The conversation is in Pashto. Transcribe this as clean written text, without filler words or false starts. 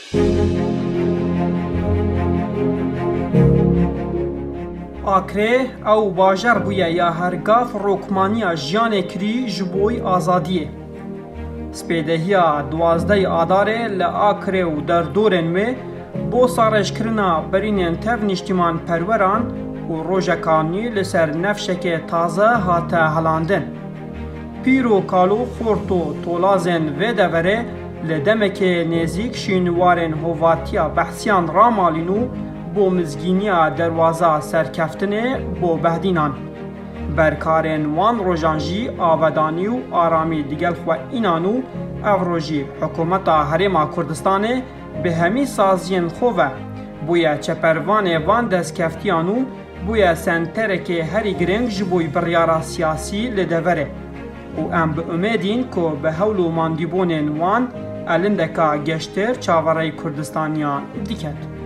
آکره او باجر بویه یا هرگاف روکمانیا جیان کری جبوی آزادیه. سپیدهیا 12 آداره لآکره و در دورن و بو سارش کرنا برینن تف نشتیمان پروران و روژکانی لسر نفشک تازه هاته هلاندن. پیرو کالو خورتو تولازن و دوره لدمک نزیک شینوارن هواتیا بحثیان رامالینو بو مزگینیا دروازه سرکفتنه بو بهدینان. برکارن وان روژانجی آودانی و آرامی دیگل خو اینانو او روژی حکومت هرما کردستانه به همی سازین خواه بویا چپروان وان دستکفتیانو بویا سنترک هری گرنگ جبوی بریارا سیاسی لدوره و ام به امیدین که به هولو ماندیبونن وان الندکا گشتر چاورای کردستانیان دیکت.